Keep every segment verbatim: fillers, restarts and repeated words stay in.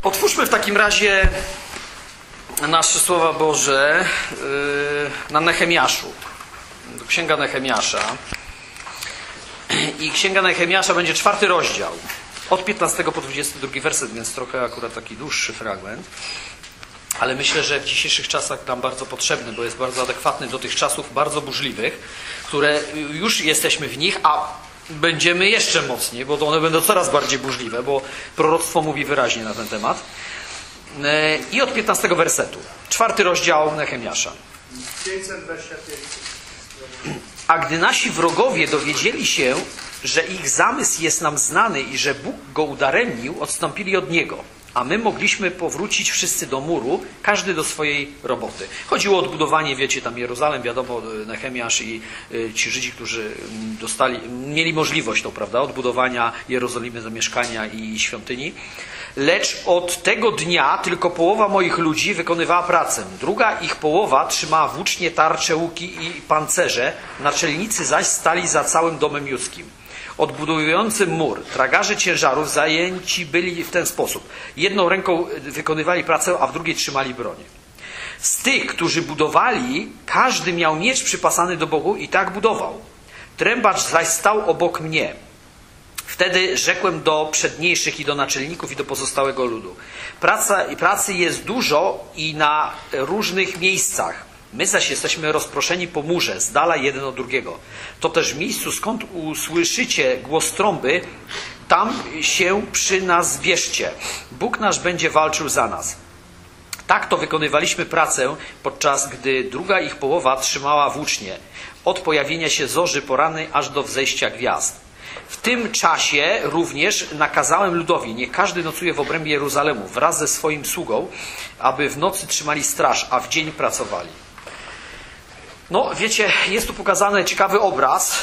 Otwórzmy w takim razie nasze Słowa Boże na Nehemiaszu. Księga Nehemiasza. I Księga Nehemiasza będzie czwarty rozdział. Od piętnastego po dwudziesty drugi werset, więc trochę akurat taki dłuższy fragment. Ale myślę, że w dzisiejszych czasach nam bardzo potrzebny, bo jest bardzo adekwatny do tych czasów bardzo burzliwych, które już jesteśmy w nich, a będziemy jeszcze mocniej, bo one będą coraz bardziej burzliwe, bo proroctwo mówi wyraźnie na ten temat. I od piętnastego wersetu. Czwarty rozdział Nehemiasza. A gdy nasi wrogowie dowiedzieli się, że ich zamysł jest nam znany i że Bóg go udaremnił, odstąpili od niego. A my mogliśmy powrócić wszyscy do muru, każdy do swojej roboty. Chodziło o odbudowanie, wiecie, tam Jeruzalem, wiadomo, Nehemiasz i y, ci Żydzi, którzy dostali, mieli możliwość, to prawda, odbudowania Jerozolimy, zamieszkania i świątyni. Lecz od tego dnia tylko połowa moich ludzi wykonywała pracę. Druga ich połowa trzymała włócznie, tarcze, łuki i pancerze. Naczelnicy zaś stali za całym domem judzkim. Odbudowującym mur, tragarze ciężarów zajęci byli w ten sposób. Jedną ręką wykonywali pracę, a w drugiej trzymali broń. Z tych, którzy budowali, każdy miał miecz przypasany do boku i tak budował. Trębacz zaś stał obok mnie. Wtedy rzekłem do przedniejszych i do naczelników i do pozostałego ludu. Praca, pracy jest dużo i na różnych miejscach. My zaś jesteśmy rozproszeni po murze, z dala jeden od drugiego. To też w miejscu, skąd usłyszycie głos trąby, tam się przy nas zbierzcie. Bóg nasz będzie walczył za nas. Tak to wykonywaliśmy pracę, podczas gdy druga ich połowa trzymała włócznie. Od pojawienia się zorzy porannej aż do wzejścia gwiazd. W tym czasie również nakazałem ludowi, niech każdy nocuje w obrębie Jeruzalemu wraz ze swoim sługą, aby w nocy trzymali straż, a w dzień pracowali. No, wiecie, jest tu pokazany ciekawy obraz.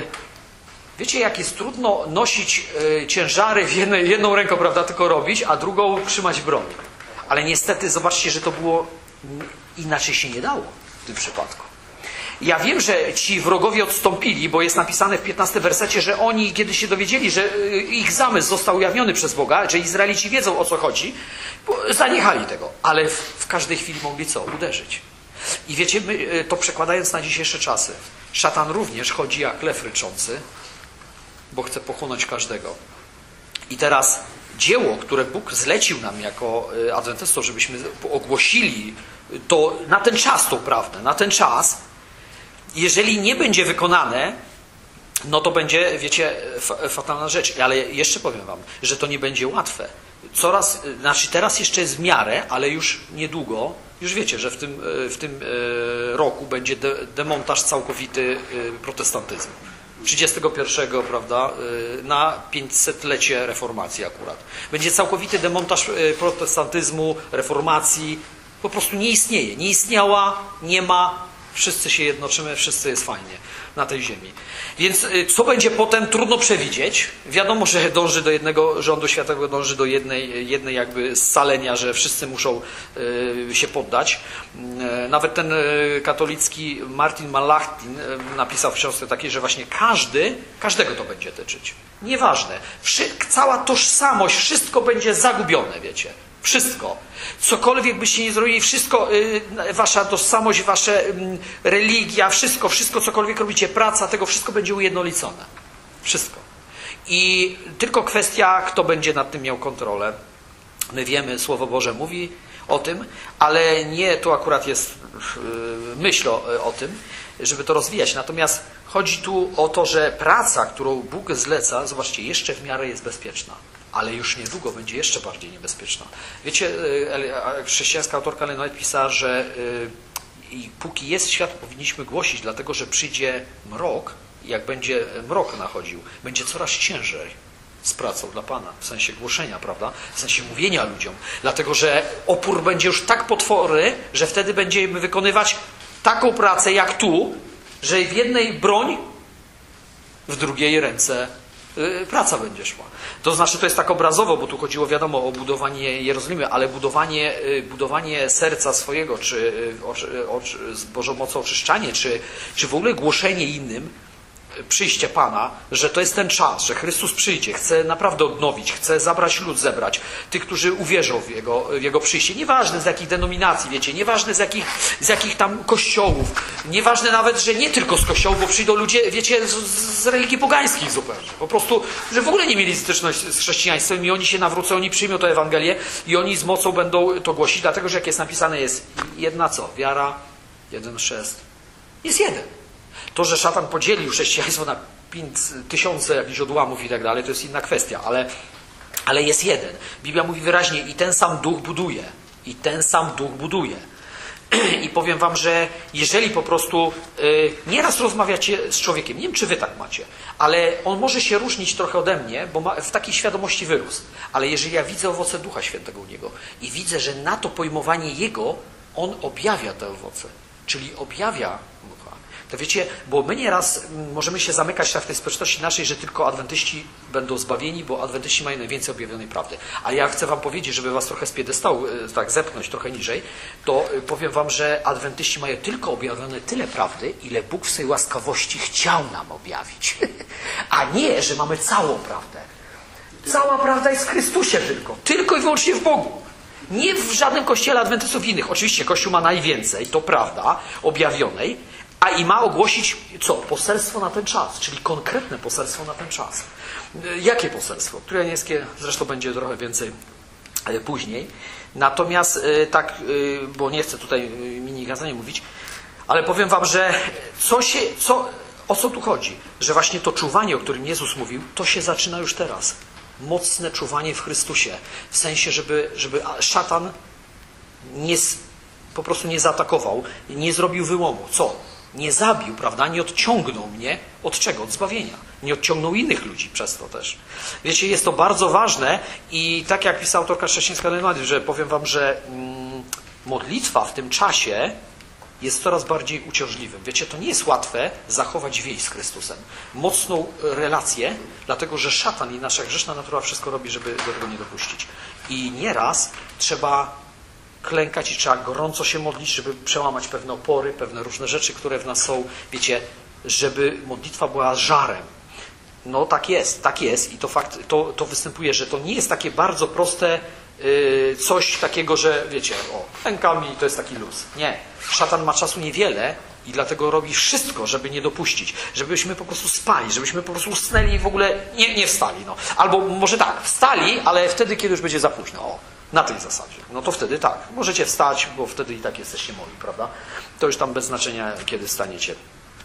Wiecie, jak jest trudno nosić ciężary w jednej, jedną ręką, prawda, tylko robić, a drugą trzymać broń. Ale niestety, zobaczcie, że to było inaczej się nie dało w tym przypadku. Ja wiem, że ci wrogowie odstąpili, bo jest napisane w piętnastym wersecie, że oni, kiedy się dowiedzieli, że ich zamysł został ujawniony przez Boga, że Izraelici wiedzą, o co chodzi, zaniechali tego. Ale w, w każdej chwili mogli co? Uderzyć. I wiecie, my, to przekładając na dzisiejsze czasy, szatan również chodzi jak lew ryczący, bo chce pochłonąć każdego. I teraz dzieło, które Bóg zlecił nam jako adwentystów, żebyśmy ogłosili to na ten czas, tą prawdę, na ten czas, jeżeli nie będzie wykonane, no to będzie, wiecie, fatalna rzecz. Ale jeszcze powiem wam, że to nie będzie łatwe. Coraz, znaczy teraz jeszcze jest w miarę, ale już niedługo, już wiecie, że w tym, w tym roku będzie de, demontaż całkowity protestantyzmu. trzydziestego pierwszego, prawda, na pięćsetlecie reformacji akurat. Będzie całkowity demontaż protestantyzmu, reformacji. Po prostu nie istnieje. Nie istniała, nie ma. Wszyscy się jednoczymy, wszyscy jest fajnie na tej ziemi. Więc co będzie potem, trudno przewidzieć. Wiadomo, że dąży do jednego rządu światowego, dąży do jednej, jednej jakby scalenia, że wszyscy muszą y, się poddać. Y, nawet ten y, katolicki Martin Malachtin y, napisał w książce takiej, że właśnie każdy, każdego to będzie tyczyć. Nieważne. Wszy, cała tożsamość, wszystko będzie zagubione, wiecie. Wszystko. Cokolwiek byście nie zrobili, wszystko, y, wasza tożsamość, wasza y, religia, wszystko, wszystko, cokolwiek robicie, praca, tego wszystko będzie ujednolicone. Wszystko. I tylko kwestia, kto będzie nad tym miał kontrolę. My wiemy, Słowo Boże mówi o tym, ale nie tu akurat jest y, myśl o, o tym, żeby to rozwijać. Natomiast chodzi tu o to, że praca, którą Bóg zleca, zobaczcie, jeszcze w miarę jest bezpieczna. Ale już niedługo będzie jeszcze bardziej niebezpieczna. Wiecie, chrześcijańska autorka Ellen White pisała, że i póki jest świat, powinniśmy głosić, dlatego że przyjdzie mrok, i jak będzie mrok nachodził, będzie coraz ciężej z pracą dla Pana, w sensie głoszenia, prawda? W sensie mówienia ludziom. Dlatego, że opór będzie już tak potworny, że wtedy będziemy wykonywać taką pracę jak tu, że w jednej broń, w drugiej ręce praca będzie szła. To znaczy, to jest tak obrazowo, bo tu chodziło, wiadomo, o budowanie Jerozolimy, ale budowanie, budowanie serca swojego, czy o, o, z Bożą mocą oczyszczanie, czy, czy w ogóle głoszenie innym, przyjście Pana, że to jest ten czas, że Chrystus przyjdzie, chce naprawdę odnowić, chce zabrać lud, zebrać tych, którzy uwierzą w Jego, w Jego przyjście. Nieważne z jakich denominacji, wiecie, nieważne z jakich, z jakich tam kościołów, nieważne nawet, że nie tylko z kościołów, bo przyjdą ludzie, wiecie, z, z religii pogańskich zupełnie. Po prostu, że w ogóle nie mieli styczność z chrześcijaństwem i oni się nawrócą, oni przyjmą tę Ewangelię i oni z mocą będą to głosić, dlatego, że jak jest napisane, jest jedna co? Wiara, jeden chrzest. Jest jeden. To, że szatan podzielił chrześcijaństwo na pięć, tysiące jakichś odłamów i tak dalej, to jest inna kwestia, ale, ale jest jeden. Biblia mówi wyraźnie, i ten sam duch buduje. I ten sam duch buduje. I powiem wam, że jeżeli po prostu yy, nieraz rozmawiacie z człowiekiem, nie wiem, czy wy tak macie, ale on może się różnić trochę ode mnie, bo ma, w takiej świadomości wyrósł. Ale jeżeli ja widzę owoce Ducha Świętego u niego i widzę, że na to pojmowanie jego, on objawia te owoce. Czyli objawia Ducha. To wiecie, bo my nieraz możemy się zamykać w tej społeczności naszej, że tylko adwentyści będą zbawieni, bo adwentyści mają najwięcej objawionej prawdy. A ja chcę wam powiedzieć, żeby was trochę z piedestału tak zepchnąć trochę niżej, to powiem wam, że adwentyści mają tylko objawione tyle prawdy, ile Bóg w swojej łaskawości chciał nam objawić. A nie, że mamy całą prawdę. Cała prawda jest w Chrystusie tylko. Tylko i wyłącznie w Bogu. Nie w żadnym kościele adwentystów innych. Oczywiście Kościół ma najwięcej, to prawda, objawionej, a i ma ogłosić co? Poselstwo na ten czas, czyli konkretne poselstwo na ten czas. Jakie poselstwo? Tureńskie zresztą będzie trochę więcej później. Natomiast tak, bo nie chcę tutaj mini kazanie mówić, ale powiem wam, że co się, co, o co tu chodzi? Że właśnie to czuwanie, o którym Jezus mówił, to się zaczyna już teraz. Mocne czuwanie w Chrystusie. W sensie, żeby, żeby szatan nie, po prostu nie zaatakował, nie zrobił wyłomu. Co? Nie zabił, prawda? Nie odciągnął mnie od czego? Od zbawienia. Nie odciągnął innych ludzi przez to też. Wiecie, jest to bardzo ważne i tak jak pisała autorka chrześcijańska, że powiem wam, że mm, modlitwa w tym czasie jest coraz bardziej uciążliwym. Wiecie, to nie jest łatwe zachować więź z Chrystusem. Mocną relację, dlatego że szatan i nasza grzeszna natura wszystko robi, żeby do tego nie dopuścić. I nieraz trzeba klękać i trzeba gorąco się modlić, żeby przełamać pewne opory, pewne różne rzeczy, które w nas są. Wiecie, żeby modlitwa była żarem. No tak jest, tak jest i to fakt, to, to występuje, że to nie jest takie bardzo proste yy, coś takiego, że wiecie, o, klękami to jest taki luz. Nie. Szatan ma czasu niewiele i dlatego robi wszystko, żeby nie dopuścić. Żebyśmy po prostu spali, żebyśmy po prostu usnęli i w ogóle nie, nie wstali. No. Albo może tak, wstali, ale wtedy, kiedy już będzie za późno. O, na tej zasadzie. No to wtedy tak. Możecie wstać, bo wtedy i tak jesteście moli, prawda? To już tam bez znaczenia, kiedy wstaniecie.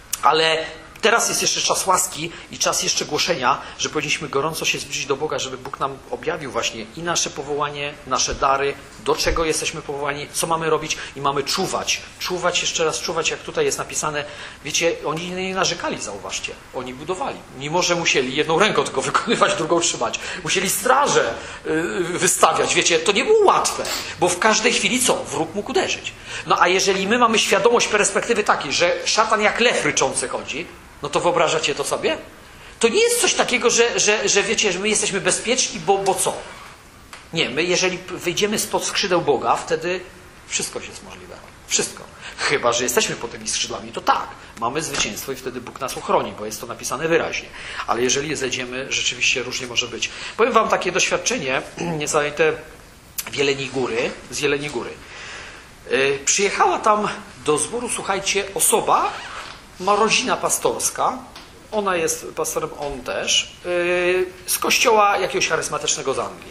Ale teraz jest jeszcze czas łaski i czas jeszcze głoszenia, że powinniśmy gorąco się zbliżyć do Boga, żeby Bóg nam objawił właśnie i nasze powołanie, nasze dary, do czego jesteśmy powołani, co mamy robić i mamy czuwać. Czuwać, jeszcze raz czuwać, jak tutaj jest napisane. Wiecie, oni nie narzekali, zauważcie. Oni budowali. Mimo, że musieli jedną ręką tylko wykonywać, drugą trzymać. Musieli straże yy, wystawiać. Wiecie, to nie było łatwe, bo w każdej chwili co? Wróg mógł uderzyć. No a jeżeli my mamy świadomość perspektywy takiej, że szatan jak lew ryczący chodzi, no to wyobrażacie to sobie? To nie jest coś takiego, że, że, że wiecie, że my jesteśmy bezpieczni, bo, bo co? Nie, my jeżeli wyjdziemy spod skrzydeł Boga, wtedy wszystko jest możliwe. Wszystko. Chyba że jesteśmy pod tymi skrzydłami, to tak. Mamy zwycięstwo i wtedy Bóg nas uchroni, bo jest to napisane wyraźnie. Ale jeżeli zejdziemy, rzeczywiście różnie może być. Powiem wam takie doświadczenie niesamowite w Jeleniej Góry, z Jeleniej Góry. Yy, przyjechała tam do zboru, słuchajcie, osoba, ma rodzina pastorska, ona jest pastorem, on też, yy, z kościoła jakiegoś charyzmatycznego z Anglii.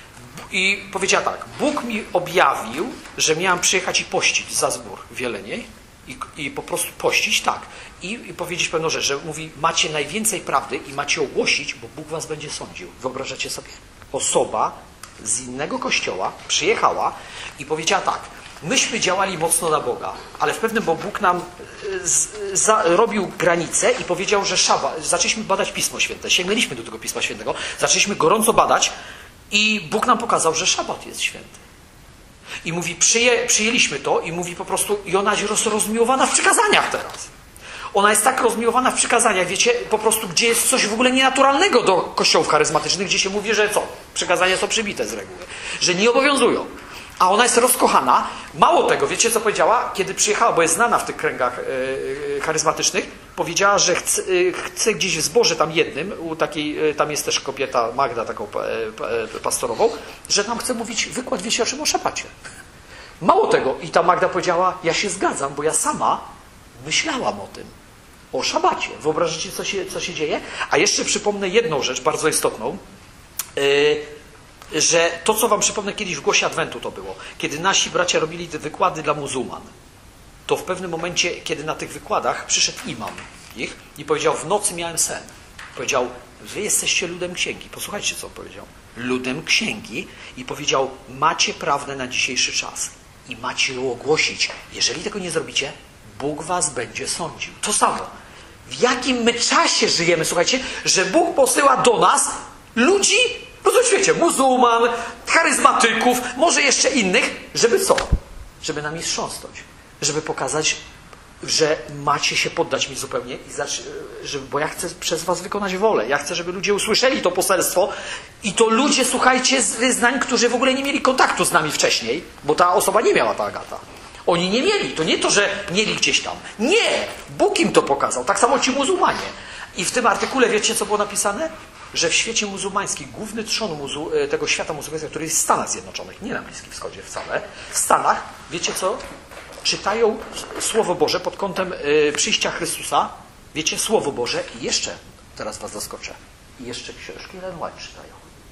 I powiedziała tak, Bóg mi objawił, że miałam przyjechać i pościć za zbór w Jeleniej i, i po prostu pościć, tak. I, I powiedzieć pewną rzecz, że mówi, macie najwięcej prawdy i macie ogłosić, bo Bóg was będzie sądził. Wyobrażacie sobie? Osoba z innego kościoła przyjechała i powiedziała tak, myśmy działali mocno na Boga, ale w pewnym, bo Bóg nam z, za, robił granice i powiedział, że szabat, zaczęliśmy badać Pismo Święte, sięgnęliśmy do tego Pisma Świętego, zaczęliśmy gorąco badać i Bóg nam pokazał, że szabat jest święty. I mówi, przyję, przyjęliśmy to i mówi po prostu, i ona jest roz, rozmiłowana w przykazaniach teraz. Ona jest tak rozmiłowana w przykazaniach, wiecie, po prostu, gdzie jest coś w ogóle nienaturalnego do kościołów charyzmatycznych, gdzie się mówi, że co? Przykazania są przybite z reguły, że nie obowiązują. A ona jest rozkochana. Mało tego, wiecie co powiedziała? Kiedy przyjechała, bo jest znana w tych kręgach yy, charyzmatycznych, powiedziała, że chce, yy, chce gdzieś w zborze tam jednym, u takiej, yy, tam jest też kobieta Magda taką yy, pastorową, że tam chce mówić wykład wieczorny o szabacie. Mało tego. I ta Magda powiedziała, ja się zgadzam, bo ja sama myślałam o tym. O szabacie. Wyobraźcie, co się, co się dzieje? A jeszcze przypomnę jedną rzecz bardzo istotną. Yy, że to, co wam przypomnę, kiedyś w Głosie Adwentu to było. Kiedy nasi bracia robili te wykłady dla muzułman, to w pewnym momencie, kiedy na tych wykładach przyszedł imam ich i powiedział, w nocy miałem sen. Powiedział, wy jesteście ludem księgi. Posłuchajcie, co on powiedział. Ludem księgi i powiedział, macie prawdę na dzisiejszy czas i macie ją ogłosić. Jeżeli tego nie zrobicie, Bóg was będzie sądził. To samo. W jakim my czasie żyjemy, słuchajcie, że Bóg posyła do nas ludzi po całym świecie, muzułman, charyzmatyków, może jeszcze innych, żeby co? Żeby nami wstrząsnąć. Żeby pokazać, że macie się poddać mi zupełnie, i żeby, bo ja chcę przez was wykonać wolę. Ja chcę, żeby ludzie usłyszeli to poselstwo i to ludzie, słuchajcie, z wyznań, którzy w ogóle nie mieli kontaktu z nami wcześniej, bo ta osoba nie miała, ta Agata. Oni nie mieli. To nie to, że mieli gdzieś tam. Nie! Bóg im to pokazał. Tak samo ci muzułmanie. I w tym artykule wiecie, co było napisane? Że w świecie muzułmańskim, główny trzon muzu tego świata muzułmańskiego, który jest w Stanach Zjednoczonych, nie na Bliskim Wschodzie wcale, w Stanach, wiecie co? Czytają Słowo Boże pod kątem y, przyjścia Chrystusa. Wiecie, Słowo Boże i jeszcze, teraz was zaskoczę, i jeszcze książki Ellen White czytają.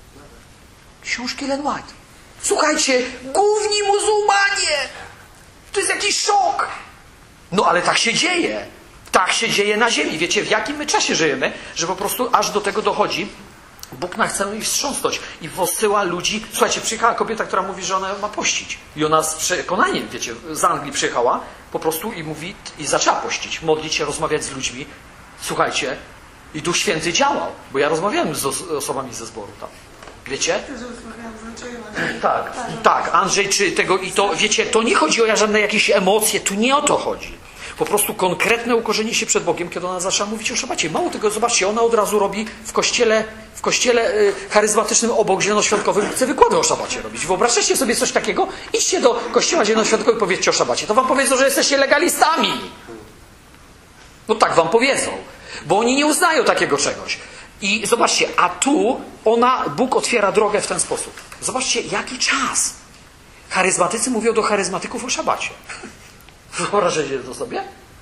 Książki Ellen White. Słuchajcie, główni muzułmanie! To jest jakiś szok! No ale tak się dzieje. Tak się dzieje na ziemi. Wiecie, w jakim my czasie żyjemy, że po prostu aż do tego dochodzi. Bóg nas chce ich wstrząsnąć i posyła ludzi. Słuchajcie, przyjechała kobieta, która mówi, że ona ma pościć. I ona z przekonaniem, wiecie, z Anglii przyjechała po prostu i mówi, i zaczęła pościć, modlić się, rozmawiać z ludźmi. Słuchajcie, i Duch Święty działał, bo ja rozmawiałem z osobami ze zboru tam. Wiecie? Tak, tak, Andrzej czy tego i to, wiecie, to nie chodzi o żadne jakieś emocje, tu nie o to chodzi. Po prostu konkretne ukorzenie się przed Bogiem, kiedy ona zaczęła mówić o szabacie. Mało tego, zobaczcie, ona od razu robi w kościele, w kościele charyzmatycznym obok zielonoświątkowym, chce wykłady o szabacie robić. Wyobraźcie sobie coś takiego, idźcie do kościoła zielonoświątkowego i powiedzcie o szabacie. To wam powiedzą, że jesteście legalistami. No tak wam powiedzą, bo oni nie uznają takiego czegoś. I zobaczcie, a tu ona, Bóg otwiera drogę w ten sposób. Zobaczcie, jaki czas. Charyzmatycy mówią do charyzmatyków o szabacie. Wyobrażacie to sobie?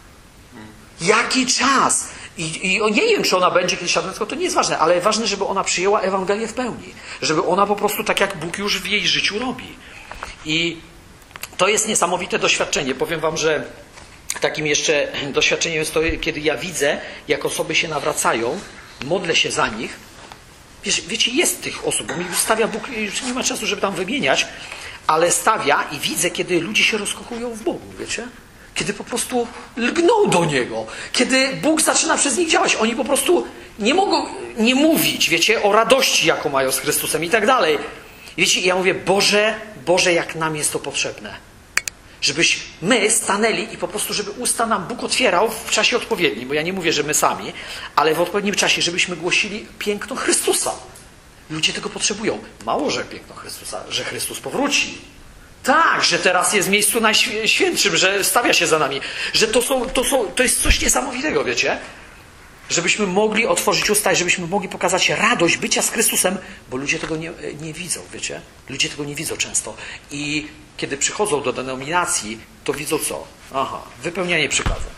Jaki czas? I, I nie wiem, czy ona będzie kiedyś adwencką, to nie jest ważne, ale ważne, żeby ona przyjęła Ewangelię w pełni. Żeby ona po prostu tak, jak Bóg już w jej życiu robi. I to jest niesamowite doświadczenie. Powiem wam, że takim jeszcze doświadczeniem jest to, kiedy ja widzę, jak osoby się nawracają, modlę się za nich. Wiesz, wiecie, jest tych osób, bo mi stawia Bóg, już nie ma czasu, żeby tam wymieniać, ale stawia i widzę, kiedy ludzie się rozkochują w Bogu, wiecie? Kiedy po prostu lgną do Niego. Kiedy Bóg zaczyna przez nich działać. Oni po prostu nie mogą nie mówić, wiecie, o radości, jaką mają z Chrystusem i tak dalej. Wiecie, ja mówię, Boże, Boże, jak nam jest to potrzebne. Żebyś my stanęli i po prostu, żeby usta nam Bóg otwierał w czasie odpowiednim, bo ja nie mówię, że my sami, ale w odpowiednim czasie, żebyśmy głosili piękno Chrystusa. Ludzie tego potrzebują. Mało, że piękno Chrystusa, że Chrystus powróci. Tak, że teraz jest w miejscu najświętszym, że stawia się za nami. Że to, są, to, są, to jest coś niesamowitego, wiecie? Żebyśmy mogli otworzyć usta i żebyśmy mogli pokazać radość bycia z Chrystusem, bo ludzie tego nie, nie widzą, wiecie? Ludzie tego nie widzą często. I kiedy przychodzą do denominacji, to widzą co? Aha, wypełnianie przykazań.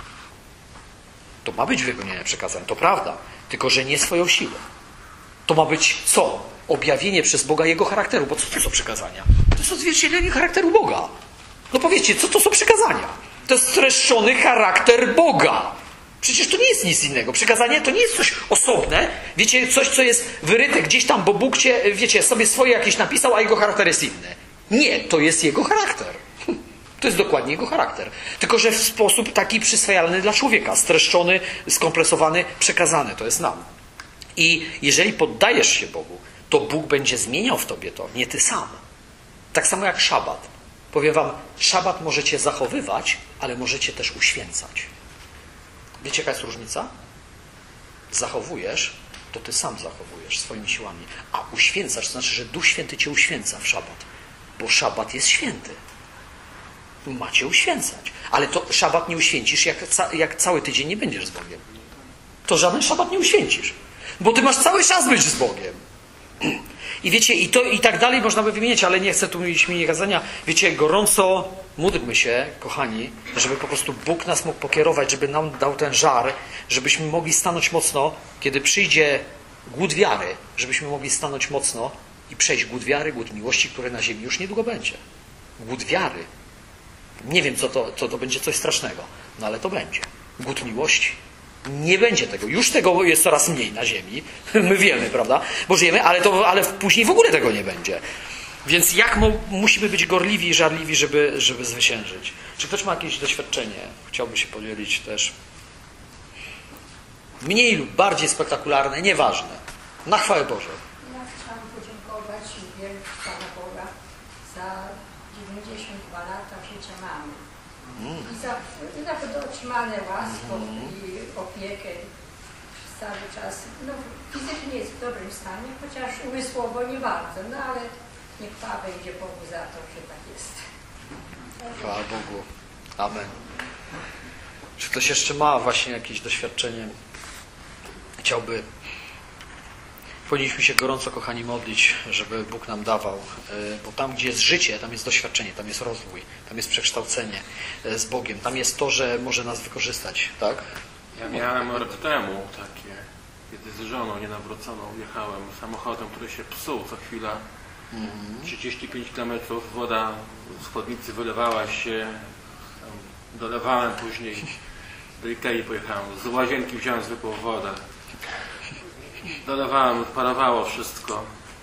To ma być wypełnianie przykazań, to prawda. Tylko, że nie swoją siłą. To ma być co? Objawienie przez Boga Jego charakteru. Bo co to są przykazania? To jest odzwierciedlenie charakteru Boga. No powiedzcie, co to są przykazania? To jest streszczony charakter Boga. Przecież to nie jest nic innego. Przykazanie to nie jest coś osobne. Wiecie, coś, co jest wyryte gdzieś tam, bo Bóg cię, wiecie, sobie swoje jakieś napisał, a Jego charakter jest inny. Nie, to jest Jego charakter. To jest dokładnie Jego charakter. Tylko, że w sposób taki przyswajalny dla człowieka. Streszczony, skompresowany, przekazany. To jest nam. I jeżeli poddajesz się Bogu, to Bóg będzie zmieniał w tobie to, nie ty sam. Tak samo jak szabat. Powiem wam, szabat możecie zachowywać, ale możecie też uświęcać. Wiecie, jaka jest różnica? Zachowujesz, to ty sam zachowujesz swoimi siłami. A uświęcasz, to znaczy, że Duch Święty cię uświęca w szabat. bo szabat jest święty. Macie uświęcać. Ale to szabat nie uświęcisz, jak, ca jak cały tydzień nie będziesz z Bogiem. To żaden szabat nie uświęcisz. Bo ty masz cały czas być z Bogiem. I wiecie, i, to, i tak dalej można by wymieniać, ale nie chcę tu mieć mini kazania. Wiecie, gorąco módlmy się, kochani, żeby po prostu Bóg nas mógł pokierować, żeby nam dał ten żar, żebyśmy mogli stanąć mocno, kiedy przyjdzie głód wiary, żebyśmy mogli stanąć mocno i przejść głód wiary, głód miłości, który na ziemi już niedługo będzie. Głód wiary. Nie wiem, co to, to, to będzie coś strasznego, no ale to będzie. Głód miłości. Nie będzie tego. Już tego jest coraz mniej na ziemi. My wiemy, prawda? Bo żyjemy, ale, to, ale później w ogóle tego nie będzie. Więc jak mu, musimy być gorliwi i żarliwi, żeby, żeby zwyciężyć? Czy ktoś ma jakieś doświadczenie? Chciałby się podzielić też. Mniej lub bardziej spektakularne, nieważne. Na chwałę Bożą. Ja chciałam podziękować wielce Pana Boga za dziewięćdziesiąt dwa lata życia mamy. Mm. I za, za to otrzymane łasko mm. i opiekę przez cały czas. No, fizycznie jest w dobrym stanie, chociaż umysłowo nie bardzo, no ale niech chwała będzie Bogu za to, że tak jest. Chwała Bogu. Amen. Czy ktoś jeszcze ma właśnie jakieś doświadczenie? Chciałby. Powinniśmy się gorąco, kochani, modlić, żeby Bóg nam dawał, bo tam, gdzie jest życie, tam jest doświadczenie, tam jest rozwój, tam jest przekształcenie z Bogiem, tam jest to, że może nas wykorzystać, tak? Ja miałem rok temu takie, kiedy z żoną nienawróconą jechałem samochodem, który się psuł co chwila, trzydzieści pięć kilometrów, woda z chłodnicy wylewała się, dolewałem później, do Ikei pojechałem, z łazienki wziąłem zwykłą wodę. Dolewałem, parowało wszystko,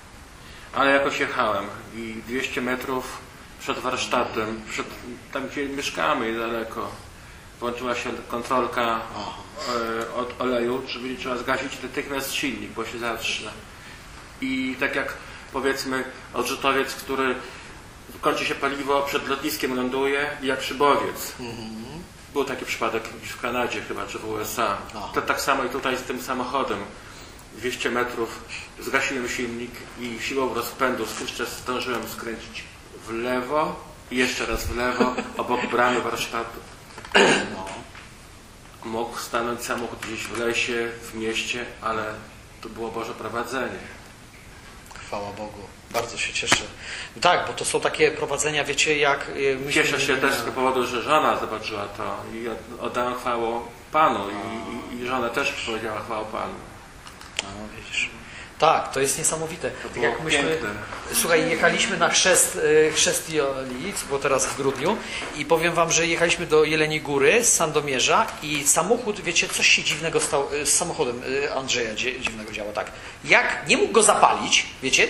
ale jakoś jechałem i dwieście metrów przed warsztatem, przed, tam gdzie mieszkamy niedaleko, włączyła się kontrolka e, od oleju, żeby trzeba zgasić natychmiast silnik, bo się zatrze. I tak jak powiedzmy odrzutowiec, który kończy się paliwo, przed lotniskiem ląduje i jak szybowiec. Mhm. Był taki przypadek w Kanadzie chyba, czy w U S A. To tak samo i tutaj z tym samochodem. dwieście metrów, zgasiłem silnik i siłą rozpędu jeszcze zdążyłem skręcić w lewo i jeszcze raz w lewo, obok bramy warsztatu. No. Mógł stanąć samochód gdzieś w lesie, w mieście, ale to było Boże prowadzenie. Chwała Bogu. Bardzo się cieszę. Tak, bo to są takie prowadzenia, wiecie, jak... Myśmy... Cieszę się też z tego powodu, że żona zobaczyła to i oddałem chwałę Panu i, i, i żona też powiedziała chwałę Panu. No, widzisz. Tak, to jest niesamowite. To tak było jak myśmy, piękne. Słuchaj, jechaliśmy na chrzest, chrzest Joli, co było teraz w grudniu i powiem wam, że jechaliśmy do Jeleniej Góry z Sandomierza i samochód, wiecie, coś się dziwnego stało z samochodem Andrzeja, dziwnego działa, tak. Jak nie mógł go zapalić, wiecie,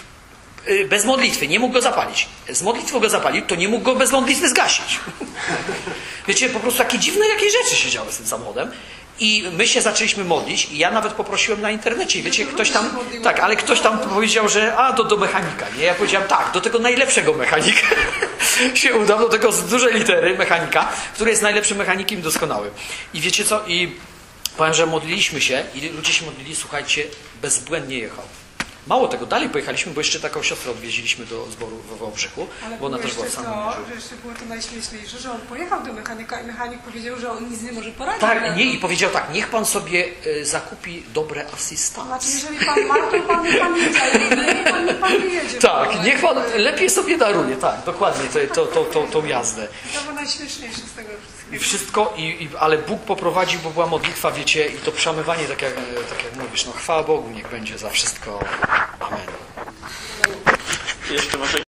bez modlitwy, nie mógł go zapalić. Z modlitwą go zapalił, to nie mógł go bez modlitwy zgasić. Wiecie, po prostu takie dziwne jakieś rzeczy się działy z tym samochodem. I my się zaczęliśmy modlić i ja nawet poprosiłem na internecie i wiecie, ktoś tam, tak, ale ktoś tam powiedział, że a, do, do mechanika, nie? Ja powiedziałem tak, do tego najlepszego mechanika się udam, do tego z dużej litery mechanika, który jest najlepszym mechanikiem i doskonałym. I wiecie co? I powiem, że modliliśmy się i ludzie się modlili, słuchajcie, bezbłędnie jechał. Mało tego, dalej pojechaliśmy, bo jeszcze taką siostrę odwiedziliśmy do zboru w Wałbrzychu, ale bo ona też była w Sandomierzu. Ale jeszcze było to najśmieszniejsze, że on pojechał do mechanika i mechanik powiedział, że on nic nie może poradzić. Tak, nie, i powiedział tak, niech pan sobie y, zakupi dobre asystancje. Znaczy, jeżeli pan ma, to pan, pan jedzie, nie, pan, pan nie jedzie. Tak, niech pan lepiej sobie daruje, tak, dokładnie, to, to, to, to, tą jazdę. To było najśmieszniejsze z tego wszystkiego. I wszystko, i, i, ale Bóg poprowadził, bo była modlitwa, wiecie, i to przemywanie, tak jak, tak jak mówisz, no chwała Bogu, niech będzie za wszystko. Amen. Jeszcze może